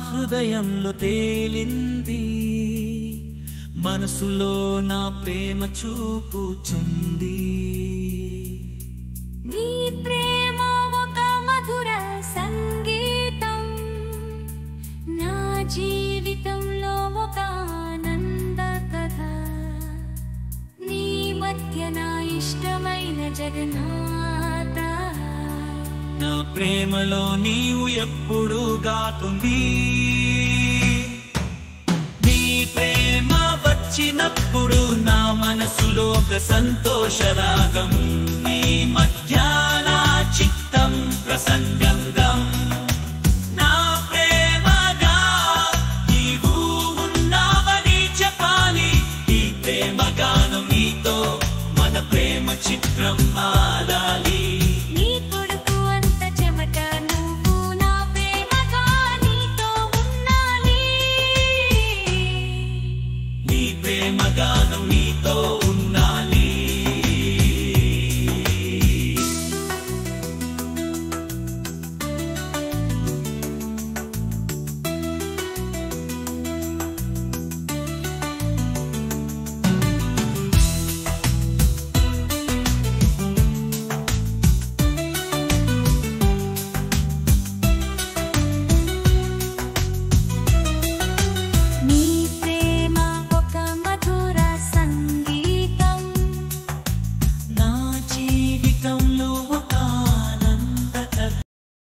హృదయంలో తేలింది, మనసులో నా ప్రేమ చూపుచుంది. నీ ప్రేమ ఒక మధుర సంగీతం, నా జీవితంలో ఒక ఆనంద కథ. నీ మధ్య నా ఇష్టమైన జగన్నాథ, నా ప్రేమలో నీవు ఎప్పుడు గాతుంది. నీ ప్రేమ వచ్చినప్పుడు నా మనసులో ఒక సంతోష రాగం. నీ మధ్య